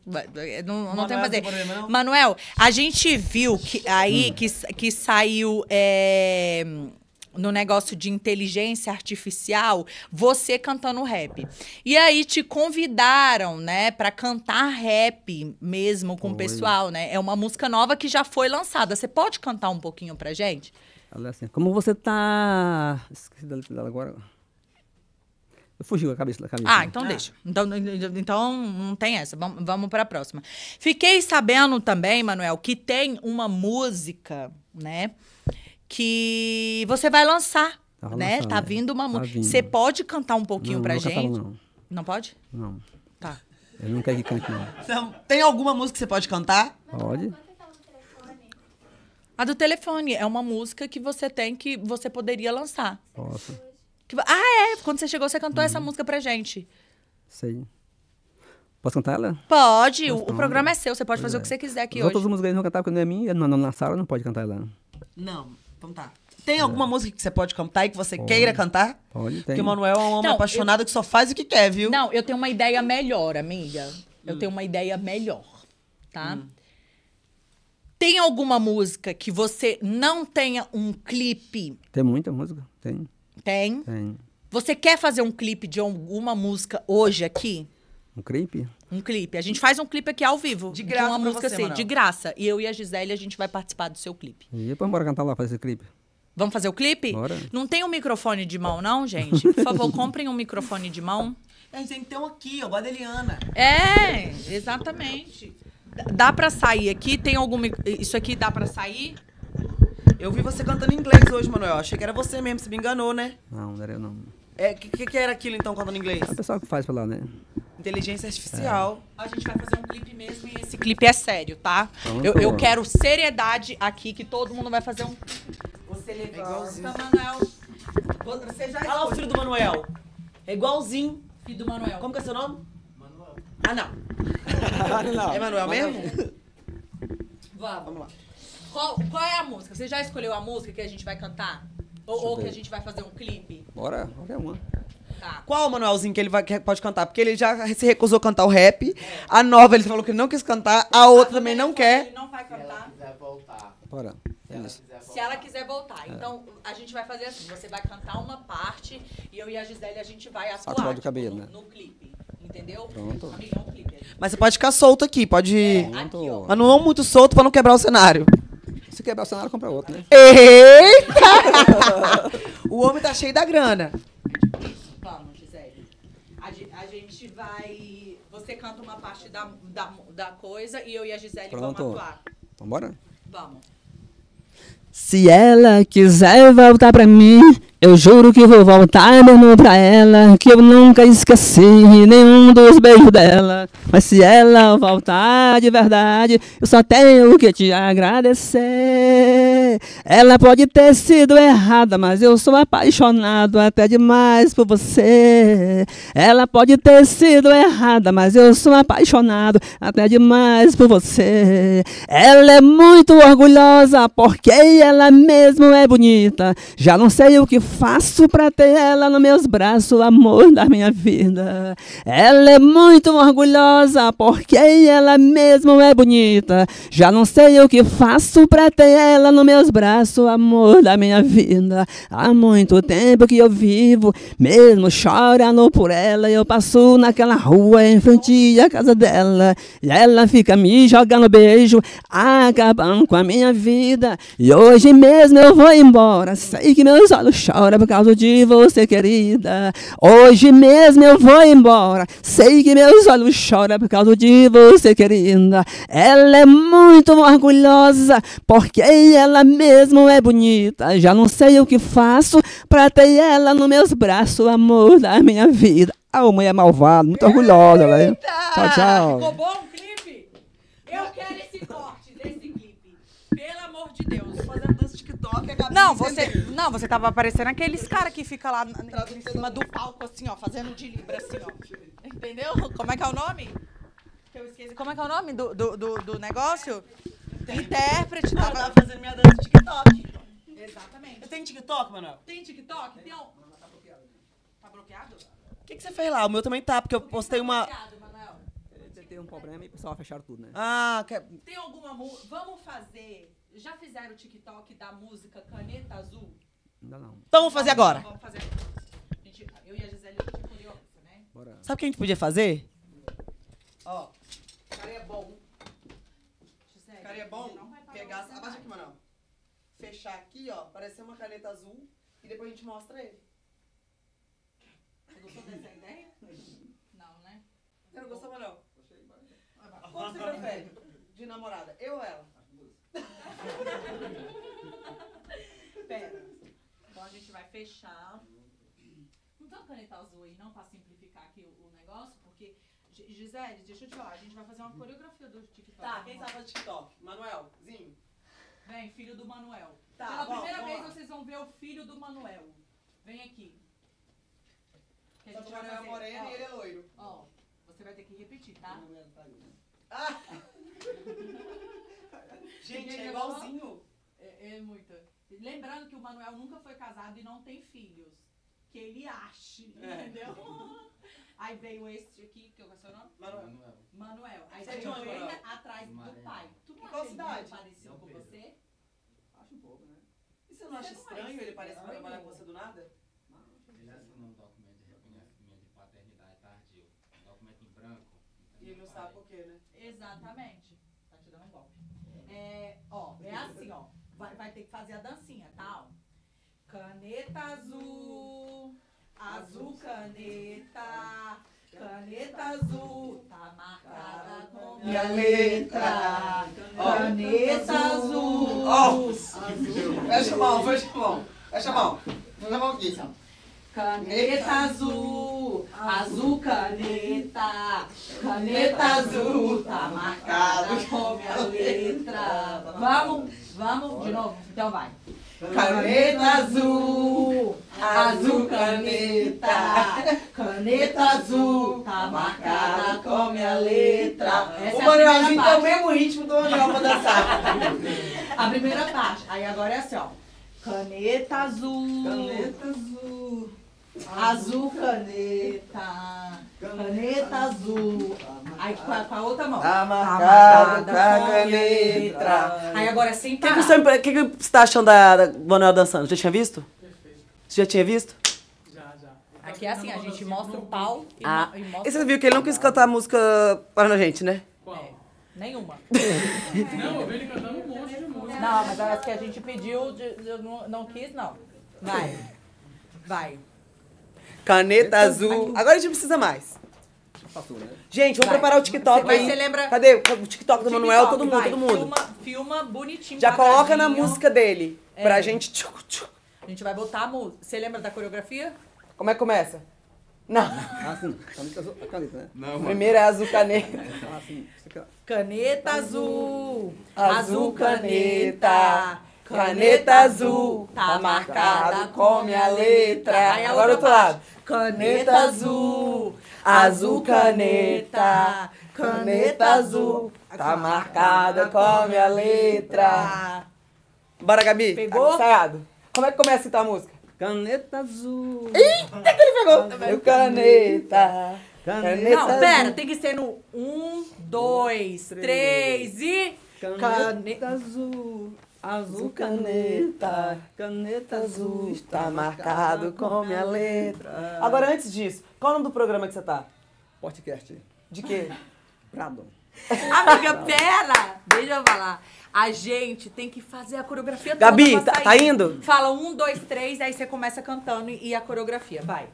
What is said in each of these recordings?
Não tem o que fazer. Problema, não? Manuel, a gente viu que aí que saiu no negócio de inteligência artificial, você cantando rap. E aí te convidaram, né, pra cantar rap mesmo com o pessoal, né? É uma música nova que já foi lançada. Você pode cantar um pouquinho pra gente? Ela é assim, como você tá... Esqueci dela agora. Fugiu a cabeça da cabeça. Ah, então deixa. Então não tem essa. Vamos para a próxima. Fiquei sabendo também, Manuel, que tem uma música, né, que você vai lançar, né? Lançando, Tá vindo uma música. vindo. Você pode cantar um pouquinho pra não vou cantar, gente? não. Não pode? Não. Tá. Eu não quero que cante, não. Então, tem alguma música que você pode cantar? Pode? A do telefone é uma música que você tem que você poderia lançar. Posso. Quando você chegou, você cantou essa música pra gente. Sei. Posso cantar ela? Pode, o Então, programa é seu, você pode pois fazer é. o que você quiser aqui As hoje. outras músicas eu não vou cantar porque não é minha, na sala não pode cantar ela. Não, então tá. Tem alguma música que você pode cantar e que você queira cantar? Pode, tem. Porque o Manuel é um homem Não, apaixonado que só faz o que quer, viu? Não, eu tenho uma ideia melhor, amiga. Eu tenho uma ideia melhor, tá? Tem alguma música que você não tenha um clipe? Tem muita música? Tem. Tem. Tem. Você quer fazer um clipe de alguma música hoje aqui? Um clipe? Um clipe. A gente faz um clipe aqui ao vivo. De graça uma pra música você, assim, Manuel. de graça. E eu e a Gisele, a gente vai participar do seu clipe. E depois bora cantar lá, fazer esse clipe. Vamos fazer o clipe? Bora. Não tem um microfone de mão, não, gente? Por favor, comprem um microfone de mão. A gente tem que ter um aqui, ó, igual a da Eliana. É, exatamente. Dá pra sair aqui? Tem algum... Isso aqui dá pra sair? Eu vi você cantando em inglês hoje, Manuel. Achei que era você mesmo, você me enganou, né? Não, não era eu não. O que era aquilo, então, cantando em inglês? É o pessoal que faz pra lá, né? Inteligência artificial. A gente vai fazer um clipe mesmo e esse clipe é sério, tá? Pronto. Eu quero seriedade aqui, que todo mundo vai fazer um... Você igualzinho. levanta, Manuel. Você já Olha lá o escolheu. filho do Manuel. É igualzinho. Filho do Manuel. Como que é seu nome? Manuel. Ah, não. É Manuel mesmo? Vamos lá. Qual é a música? Você já escolheu a música que a gente vai cantar? Ou que a gente vai fazer um clipe? Bora, qualquer uma. Tá. Qual o Manuelzinho que ele que pode cantar? Porque ele já se recusou a cantar o rap. A nova ele falou que ele não quis cantar. A outra também não quer. Ele não vai cantar. Bora. É isso. Se ela quiser voltar. Então, a gente vai fazer assim. Você vai cantar uma parte e eu e a Gisele, a gente vai atuar Atuar de cabelo, né? no clipe. Entendeu? Pronto. Amiga, é um clipe. Mas você pode ficar solto aqui, pode... Aqui, ó. Mas não muito solto pra não quebrar o cenário. Se quebrar o cenário, compra outro, né? Eita! O homem tá cheio da grana. Vamos, Gisele. A gente vai... Você canta uma parte da coisa e eu e a Gisele vamos Pronto. atuar. Vambora? Vamos. Se ela quiser voltar pra mim, eu juro que vou voltar mesmo pra ela, que eu nunca esqueci nenhum dos beijos dela. Mas se ela voltar de verdade, eu só tenho que te agradecer. Ela pode ter sido errada, mas eu sou apaixonado até demais por você. Ela pode ter sido errada, mas eu sou apaixonado até demais por você. Ela é muito orgulhosa porque ela mesmo é bonita. Já não sei o que faço pra ter ela nos meus braços, o amor da minha vida. Ela é muito orgulhosa porque ela mesmo é bonita. Já não sei o que faço pra ter ela nos meus braços, o amor da minha vida. Há muito tempo que eu vivo, mesmo chorando por ela. Eu passo naquela rua em frente à casa dela e ela fica me jogando beijo, acabando com a minha vida. E hoje mesmo eu vou embora, sei que meus olhos choram por causa de você, querida. Hoje mesmo eu vou embora, sei que meus olhos choram por causa de você, querida. Ela é muito orgulhosa porque ela mesmo é bonita. Já não sei o que faço pra ter ela nos meus braços, o amor da minha vida. A mulher malvada, muito orgulhosa, né? Tchau, tchau. Ficou bom o clipe? Eu quero esse corte desse clipe. Pelo amor de Deus. Fazendo dança TikTok, acabei Não, de entender. você tava parecendo aqueles caras que ficam lá em cima do palco, assim, ó, fazendo de libra, assim, ó. Entendeu? Como é que é o nome? Que eu esqueci. Como é que é o nome do negócio? Intérprete. Eu Tava... tava fazendo minha dança TikTok. Exatamente. Eu tenho TikTok, Manuel? Tem TikTok? Tem um... Tá bloqueado? O que você fez lá? O meu também tá, porque eu postei uma... Bloqueado, Manuel. ter um problema e o pessoal fecharam tudo, né? Ah, Tem alguma música? Vamos fazer. Já fizeram o TikTok da música Caneta Azul? Ainda não. então vamos fazer agora. Vamos fazer agora. Eu e a Gisele, a gente é curiosa, né? Bora. Sabe o que a gente podia fazer? Ó, cara é bom. Gisele, Cara é bom não vai pagar pegar... você, Abaixa vai. aqui, Manuel. Fechar aqui, ó, parecer uma caneta azul e depois a gente mostra ele. Você gostou dessa ideia? Não, né? Você não gostou, Manuel? Qual você prefere de namorada? Eu ou ela? Pera. Então a gente vai fechar. Não tem uma caneta azul aí, não, pra simplificar aqui o negócio? Porque, Gisele, deixa eu te falar, a gente vai fazer uma coreografia do TikTok. Tá, quem sabe fazer TikTok? Manuelzinho? Vem, filho do Manuel. Tá, Pela vamos, primeira vamos vez lá. vocês vão ver o filho do Manuel. Vem aqui. Que a Só gente que o vai Manuel é fazer, moreno ó, e ele é loiro. Ó, você vai ter que repetir, tá? Ah! Gente, é igualzinho. É muito. Lembrando que o Manuel nunca foi casado e não tem filhos. Que ele ache, entendeu? Aí veio esse aqui, que é o seu nome? Manuel. Manuel. Aí Você é de veio onde, ele Manuel? atrás do pai. Tu não Em qual acha ele cidade? muito parecido com você? Acho um pouco, né? E você não acha estranho ele parecer trabalhar com você do nada? Ele assinou um documento de reconhecimento de paternidade tardio. Um documento em branco. E ele não sabe por quê, né? Exatamente. Tá te dando um golpe. É assim, ó. Vai ter que fazer a dancinha, tá? Ó. Caneta azul, azul caneta, caneta azul, tá marcada com minha letra. Caneta azul, Ó. azul. Fecha a mão, fecha a mão. Fecha a mão. Fecha a mão aqui. Caneta azul, azul caneta, caneta azul, tá marcada com minha letra. Vamos, de novo, então vai. Caneta azul, azul caneta, caneta azul, tá marcada com minha letra. Essa O é a Manuelzinho primeira tem o parte. mesmo ritmo do Manuel pra dançar. A primeira parte. Aí agora é assim, ó. Caneta azul. Caneta azul. Azul caneta. Caneta azul. Aí com a outra mão. Tá marcado com a minha letra. Aí agora é sem O parar. que você tá achando da Manuel dançando? Já tinha visto? Você já tinha visto? Aqui é assim, a gente mostra o pau e, Ah, e e mostra... você viu que ele não quis cantar a música para a gente, né? Nenhuma. Não, eu vi ele cantando um monte de música. Não, mas as que a gente pediu, eu não quis, não. Vai. Caneta azul. Agora a gente precisa mais. Passou, né? Gente, vamos Vai. preparar o TikTok Mas aí. você lembra- Cadê o TikTok do Manuel? TikTok, Todo mundo, vai, todo mundo. Filma bonitinho. Já coloca na quadradinho. música dele. É. Pra gente. Tchuc, tchuc. A gente vai botar a música. Você lembra da coreografia? Como é que começa? Não. Ah, sim. Caneta azul. A caneta, né? Não, mano. Primeiro é azul caneta. Ah, sim. Isso aqui, ó. Caneta azul, Azul caneta. Caneta azul. Tá marcada com minha letra. Aí a Agora outra outro lado. parte. Caneta azul, azul caneta. Caneta azul, Tá marcada com a minha letra. Bora, Gabi. Pegou? Tá ensaiado. Como é que começa então a música? Caneta azul. Eita, que ele pegou. Meu caneta. Caneta Não, azul. pera, tem que ser no 1, 2, 3 e... Caneta azul. Azul caneta. Caneta azul. Está marcado com minha letra. Agora, antes disso, qual é o nome do programa que você tá? Podcast. De quê? Prado. Amiga, pera! Deixa eu falar. A gente tem que fazer a coreografia toda. Gabi, pra tá sair. indo? Fala 1, 2, 3, aí você começa cantando e a coreografia. Vai.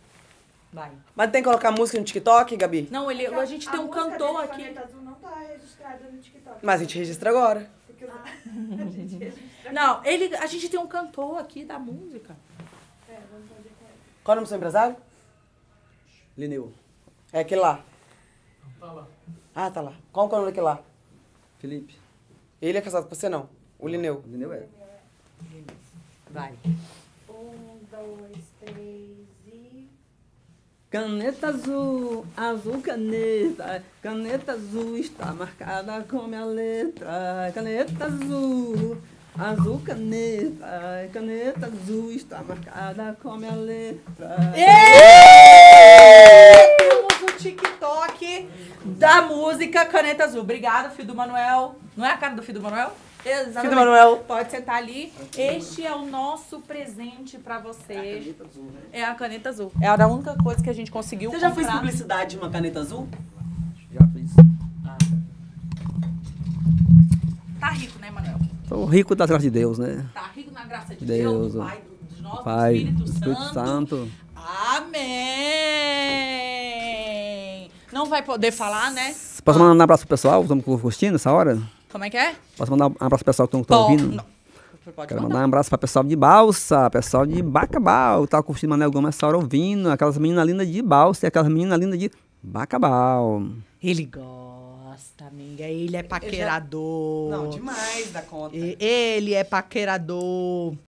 Mas tem que colocar música no TikTok, Gabi? Não, a gente tem um cantor aqui. Caneta azul não tá registrada no TikTok. Mas a gente registra agora. Porque a gente registra. Não, a gente tem um cantor aqui da música. Vamos fazer com ele. Qual é o nome do seu empresário? Lineu. É aquele lá. Tá lá. Ah, tá lá. Qual que é o nome daquele lá? Felipe. Ele é casado com você, não? O Lineu. Lineu é. Vai. 1, 2, 3 e. Caneta azul, azul caneta, caneta azul está marcada com minha letra. Caneta azul, azul caneta, caneta azul está marcada com minha letra. Temos o TikTok da música Caneta Azul. Obrigada, filho do Manuel. Não é a cara do filho do Manuel? Exatamente. Filho do Manuel. Pode sentar ali. Este é o nosso presente pra você. É a caneta azul. É a única coisa que a gente conseguiu Você já fez comprar. publicidade de uma caneta azul? Já fiz. Tá rico, né, Manuel? Tô rico das graças de Deus, né? Tá rico na graça de Deus, Deus, do Pai, do nosso Pai, Espírito, Espírito Santo. Santo. Amém. Não vai poder falar, né? Posso mandar um abraço pro pessoal? Estamos curtindo essa hora? Como é que é? Posso mandar um abraço pro pessoal que estão ouvindo? Não. Pode Quero mandar. mandar um abraço para pessoal de Balsa, pessoal de Bacabal. Tá curtindo Manel Gomes essa hora ouvindo. Aquelas meninas lindas de Balsa e aquelas meninas lindas de Bacabal. Ele gosta, amiga. Ele é paquerador. Não, demais da conta. Ele é paquerador.